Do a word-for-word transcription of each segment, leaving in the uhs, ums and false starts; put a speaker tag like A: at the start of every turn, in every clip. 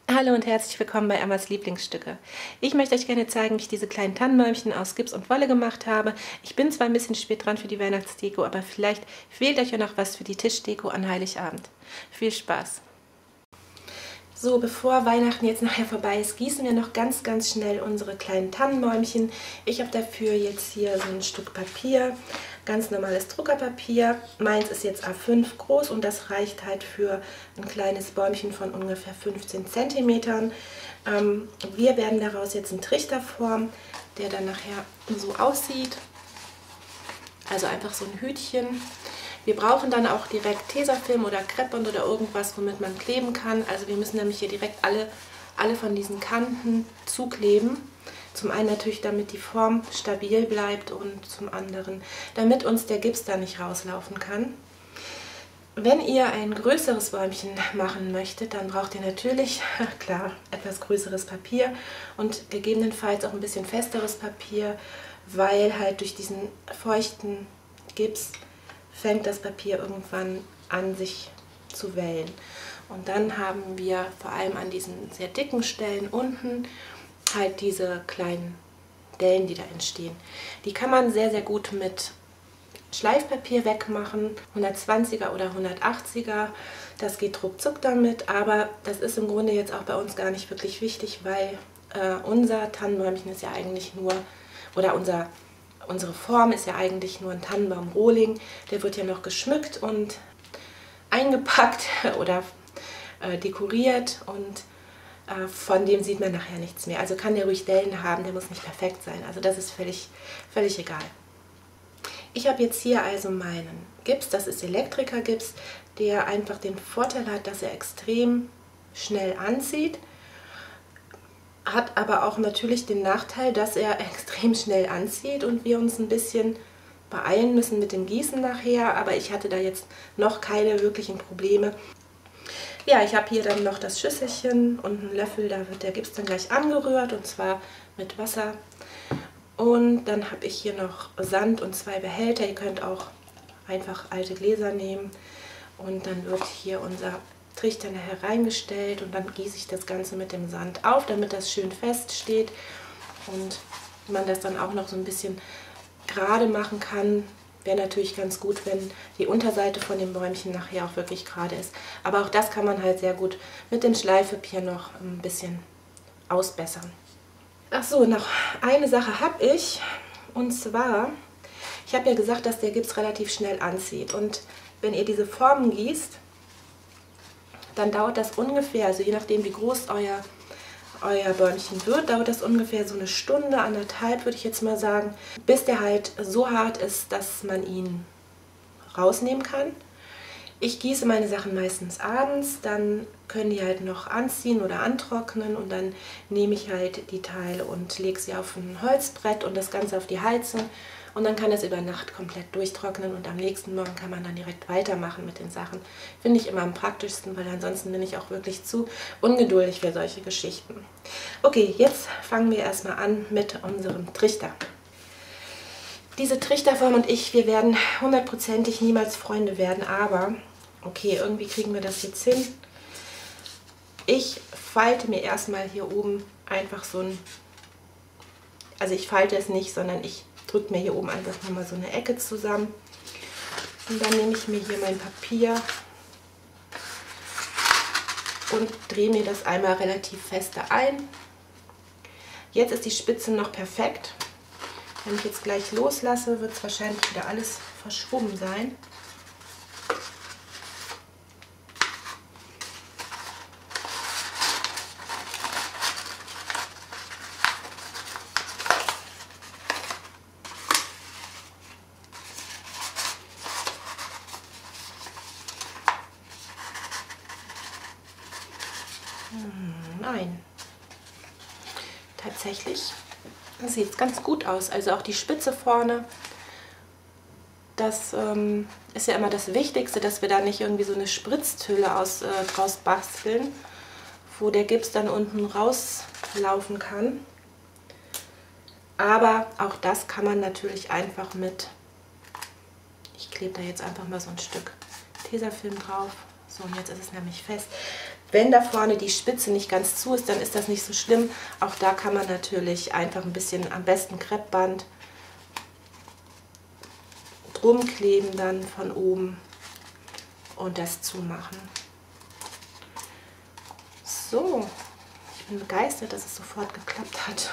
A: Hallo und herzlich willkommen bei Ammas Lieblingsstücke. Ich möchte euch gerne zeigen, wie ich diese kleinen Tannenbäumchen aus Gips und Wolle gemacht habe. Ich bin zwar ein bisschen spät dran für die Weihnachtsdeko, aber vielleicht fehlt euch ja noch was für die Tischdeko an Heiligabend. Viel Spaß! So, bevor Weihnachten jetzt nachher vorbei ist, gießen wir noch ganz, ganz schnell unsere kleinen Tannenbäumchen. Ich habe dafür jetzt hier so ein Stück Papier, ganz normales Druckerpapier. Meins ist jetzt A fünf groß und das reicht halt für ein kleines Bäumchen von ungefähr fünfzehn Zentimetern. Ähm, wir werden daraus jetzt einen Trichter formen, der dann nachher so aussieht. Also einfach so ein Hütchen. Wir brauchen dann auch direkt Tesafilm oder Kreppband oder irgendwas, womit man kleben kann. Also wir müssen nämlich hier direkt alle, alle von diesen Kanten zukleben. Zum einen natürlich, damit die Form stabil bleibt und zum anderen, damit uns der Gips da nicht rauslaufen kann. Wenn ihr ein größeres Bäumchen machen möchtet, dann braucht ihr natürlich, klar, etwas größeres Papier und gegebenenfalls auch ein bisschen festeres Papier, weil halt durch diesen feuchten Gips fängt das Papier irgendwann an, sich zu wellen. Und dann haben wir vor allem an diesen sehr dicken Stellen unten halt diese kleinen Dellen, die da entstehen. Die kann man sehr, sehr gut mit Schleifpapier wegmachen, hundertzwanziger oder hundertachtziger. Das geht ruckzuck damit, aber das ist im Grunde jetzt auch bei uns gar nicht wirklich wichtig, weil äh, unser Tannenbäumchen ist ja eigentlich nur, oder unser Unsere Form ist ja eigentlich nur ein Tannenbaumrohling. Der wird ja noch geschmückt und eingepackt oder äh, dekoriert und äh, von dem sieht man nachher nichts mehr. Also kann der ruhig Dellen haben, der muss nicht perfekt sein. Also das ist völlig, völlig egal. Ich habe jetzt hier also meinen Gips, das ist Elektriker-Gips, der einfach den Vorteil hat, dass er extrem schnell anzieht. Hat aber auch natürlich den Nachteil, dass er extrem schnell anzieht und wir uns ein bisschen beeilen müssen mit dem Gießen nachher, aber ich hatte da jetzt noch keine wirklichen Probleme. Ja, ich habe hier dann noch das Schüsselchen und einen Löffel, da wird der Gips dann gleich angerührt und zwar mit Wasser. Und dann habe ich hier noch Sand und zwei Behälter, ihr könnt auch einfach alte Gläser nehmen und dann wird hier unser Trichter nachher reingestellt und dann gieße ich das Ganze mit dem Sand auf, damit das schön fest steht und man das dann auch noch so ein bisschen gerade machen kann. Wäre natürlich ganz gut, wenn die Unterseite von dem Bäumchen nachher auch wirklich gerade ist. Aber auch das kann man halt sehr gut mit dem Schleifpapier noch ein bisschen ausbessern. Ach so, noch eine Sache habe ich und zwar, ich habe ja gesagt, dass der Gips relativ schnell anzieht und wenn ihr diese Formen gießt, dann dauert das ungefähr, also je nachdem wie groß euer, euer Bäumchen wird, dauert das ungefähr so eine Stunde, anderthalb würde ich jetzt mal sagen, bis der halt so hart ist, dass man ihn rausnehmen kann. Ich gieße meine Sachen meistens abends, dann können die halt noch anziehen oder antrocknen und dann nehme ich halt die Teile und lege sie auf ein Holzbrett und das Ganze auf die Heizung. Und dann kann es über Nacht komplett durchtrocknen und am nächsten Morgen kann man dann direkt weitermachen mit den Sachen. Finde ich immer am praktischsten, weil ansonsten bin ich auch wirklich zu ungeduldig für solche Geschichten. Okay, jetzt fangen wir erstmal an mit unserem Trichter. Diese Trichterform und ich, wir werden hundertprozentig niemals Freunde werden, aber okay, irgendwie kriegen wir das jetzt hin. Ich falte mir erstmal hier oben einfach so ein, also ich falte es nicht, sondern ich drücke mir hier oben einfach nochmal so eine Ecke zusammen. Und dann nehme ich mir hier mein Papier und drehe mir das einmal relativ feste ein. Jetzt ist die Spitze noch perfekt. Wenn ich jetzt gleich loslasse, wird es wahrscheinlich wieder alles verschwommen sein. Nein, tatsächlich sieht es ganz gut aus. Also auch die Spitze vorne, das ähm, ist ja immer das Wichtigste, dass wir da nicht irgendwie so eine Spritzhülle aus, äh, draus basteln, wo der Gips dann unten rauslaufen kann. Aber auch das kann man natürlich einfach mit, ich klebe da jetzt einfach mal so ein Stück Tesafilm drauf. So, und jetzt ist es nämlich fest. Wenn da vorne die Spitze nicht ganz zu ist, dann ist das nicht so schlimm. Auch da kann man natürlich einfach ein bisschen, am besten Kreppband drum kleben dann von oben und das zumachen. So, ich bin begeistert, dass es sofort geklappt hat.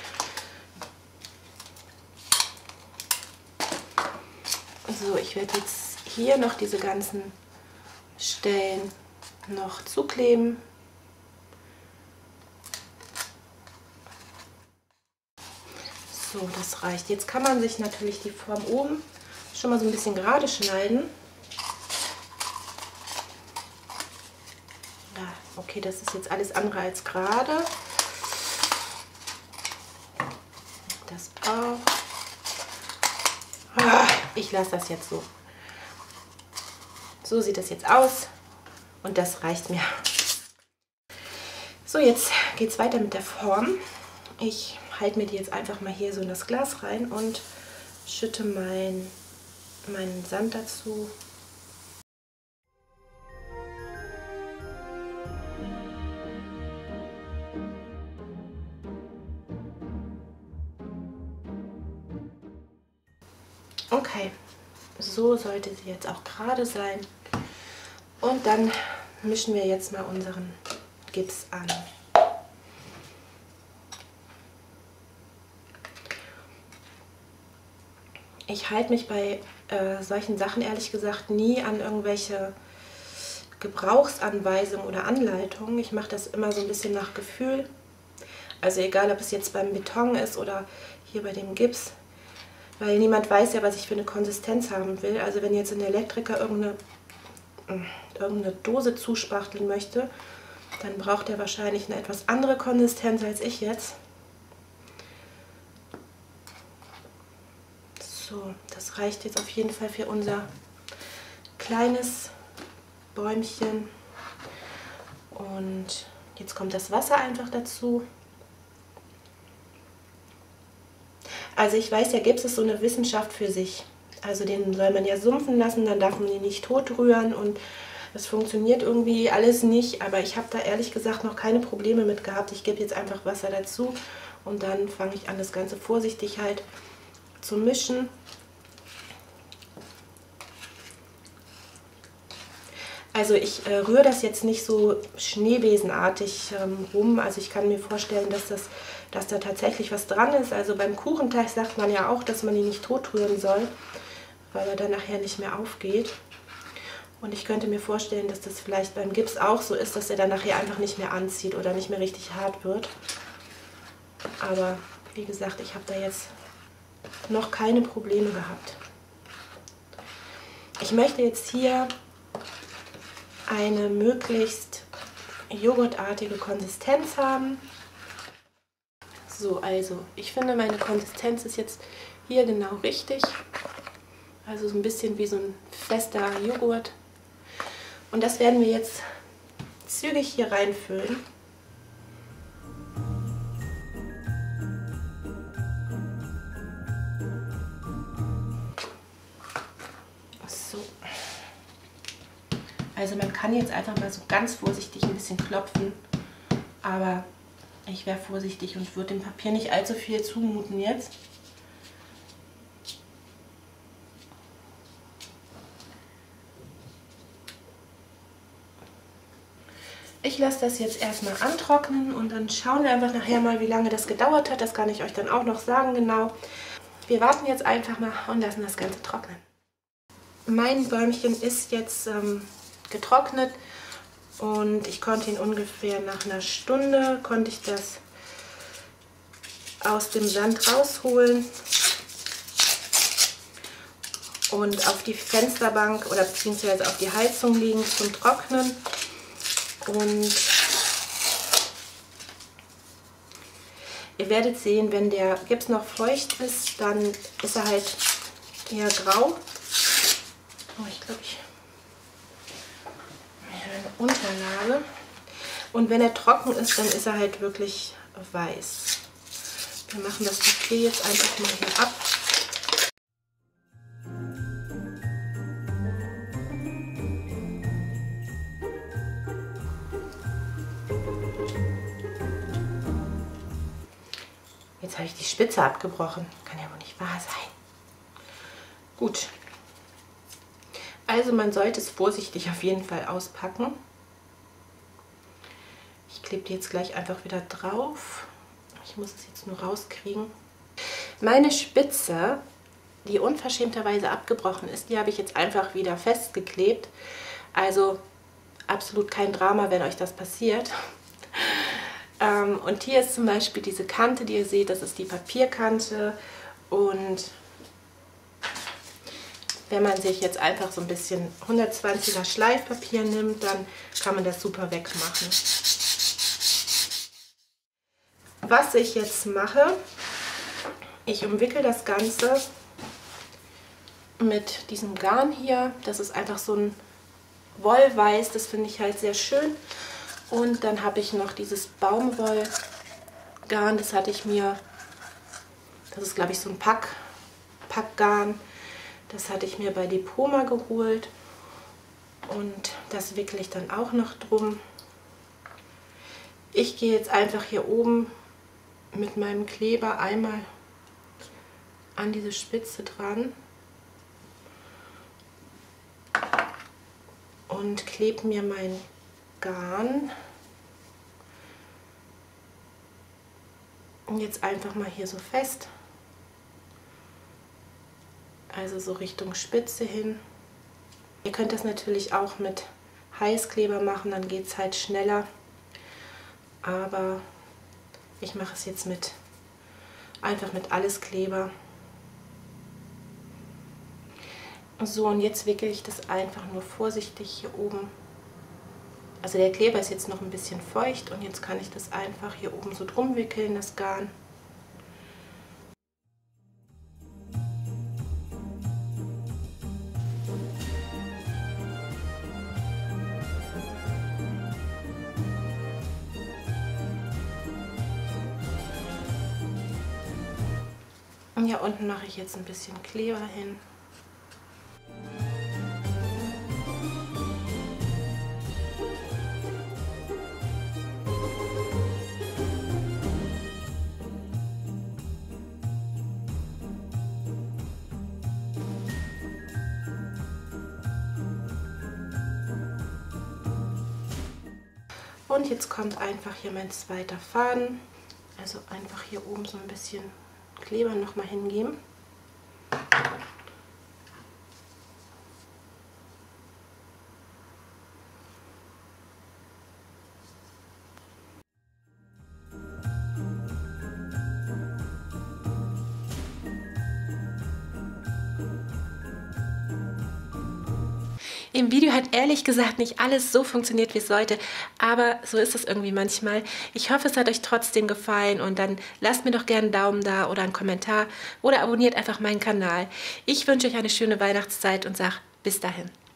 A: So, ich werde jetzt hier noch diese ganzen Stellen noch zukleben. So, das reicht. Jetzt kann man sich natürlich die Form oben schon mal so ein bisschen gerade schneiden. Ja, okay, das ist jetzt alles andere als gerade. Das auch. Ich lasse das jetzt so. So sieht das jetzt aus und das reicht mir. So, jetzt geht es weiter mit der Form. Ich halte mir die jetzt einfach mal hier so in das Glas rein und schütte mein, meinen Sand dazu. Okay, so sollte sie jetzt auch gerade sein. Und dann mischen wir jetzt mal unseren Gips an. Ich halte mich bei äh, solchen Sachen ehrlich gesagt nie an irgendwelche Gebrauchsanweisungen oder Anleitungen. Ich mache das immer so ein bisschen nach Gefühl. Also egal, ob es jetzt beim Beton ist oder hier bei dem Gips. Weil niemand weiß ja, was ich für eine Konsistenz haben will. Also wenn jetzt ein Elektriker irgendeine, irgendeine Dose zuspachteln möchte, dann braucht er wahrscheinlich eine etwas andere Konsistenz als ich jetzt. So, das reicht jetzt auf jeden Fall für unser kleines Bäumchen. Und jetzt kommt das Wasser einfach dazu. Also ich weiß ja, Gips ist so eine Wissenschaft für sich. Also den soll man ja sumpfen lassen, dann darf man ihn nicht tot rühren und das funktioniert irgendwie alles nicht. Aber ich habe da ehrlich gesagt noch keine Probleme mit gehabt. Ich gebe jetzt einfach Wasser dazu und dann fange ich an, das Ganze vorsichtig halt zu mischen. Also ich äh, rühre das jetzt nicht so schneebesenartig ähm, rum. Also ich kann mir vorstellen, dass, das, dass da tatsächlich was dran ist. Also beim Kuchenteig sagt man ja auch, dass man ihn nicht tot rühren soll, weil er dann nachher nicht mehr aufgeht. Und ich könnte mir vorstellen, dass das vielleicht beim Gips auch so ist, dass er dann nachher einfach nicht mehr anzieht oder nicht mehr richtig hart wird. Aber wie gesagt, ich habe da jetzt noch keine Probleme gehabt. Ich möchte jetzt hier eine möglichst joghurtartige Konsistenz haben. So, also ich finde, meine Konsistenz ist jetzt hier genau richtig. Also so ein bisschen wie so ein fester Joghurt. Und das werden wir jetzt zügig hier reinfüllen. So. Also man kann jetzt einfach mal so ganz vorsichtig ein bisschen klopfen, aber ich wäre vorsichtig und würde dem Papier nicht allzu viel zumuten jetzt. Ich lasse das jetzt erstmal antrocknen und dann schauen wir einfach nachher mal, wie lange das gedauert hat. Das kann ich euch dann auch noch sagen genau. Wir warten jetzt einfach mal und lassen das Ganze trocknen. Mein Bäumchen ist jetzt ähm, getrocknet und ich konnte ihn ungefähr nach einer Stunde, konnte ich das aus dem Sand rausholen und auf die Fensterbank oder beziehungsweise auf die Heizung legen zum Trocknen. Und ihr werdet sehen, wenn der Gips noch feucht ist, dann ist er halt eher grau. Oh, ich glaube, ich eine Unterlage. Und wenn er trocken ist, dann ist er halt wirklich weiß. Wir machen das Papier jetzt einfach mal hier ab. Jetzt habe ich die Spitze abgebrochen. Kann ja wohl nicht wahr sein. Gut. Also man sollte es vorsichtig auf jeden Fall auspacken. Ich klebe die jetzt gleich einfach wieder drauf. Ich muss es jetzt nur rauskriegen. Meine Spitze, die unverschämterweise abgebrochen ist, die habe ich jetzt einfach wieder festgeklebt. Also absolut kein Drama, wenn euch das passiert. ähm, und hier ist zum Beispiel diese Kante, die ihr seht, das ist die Papierkante. Und wenn man sich jetzt einfach so ein bisschen hundertzwanziger Schleifpapier nimmt, dann kann man das super wegmachen. Was ich jetzt mache, ich umwickel das Ganze mit diesem Garn hier. Das ist einfach so ein Wollweiß, das finde ich halt sehr schön. Und dann habe ich noch dieses Baumwollgarn, das hatte ich mir, das ist glaube ich so ein Pack, Packgarn. Das hatte ich mir bei Diploma geholt und das wickle ich dann auch noch drum. Ich gehe jetzt einfach hier oben mit meinem Kleber einmal an diese Spitze dran und klebe mir mein Garn jetzt einfach mal hier so fest. Also so Richtung Spitze hin. Ihr könnt das natürlich auch mit Heißkleber machen, dann geht es halt schneller. Aber ich mache es jetzt mit einfach mit Alleskleber. So, und jetzt wickele ich das einfach nur vorsichtig hier oben. Also der Kleber ist jetzt noch ein bisschen feucht und jetzt kann ich das einfach hier oben so drum wickeln, das Garn. Und hier unten mache ich jetzt ein bisschen Kleber hin. Und jetzt kommt einfach hier mein zweiter Faden. Also einfach hier oben so ein bisschen Kleber noch mal hingeben. Im Video hat ehrlich gesagt nicht alles so funktioniert, wie es sollte, aber so ist es irgendwie manchmal. Ich hoffe, es hat euch trotzdem gefallen und dann lasst mir doch gerne einen Daumen da oder einen Kommentar oder abonniert einfach meinen Kanal. Ich wünsche euch eine schöne Weihnachtszeit und sage bis dahin.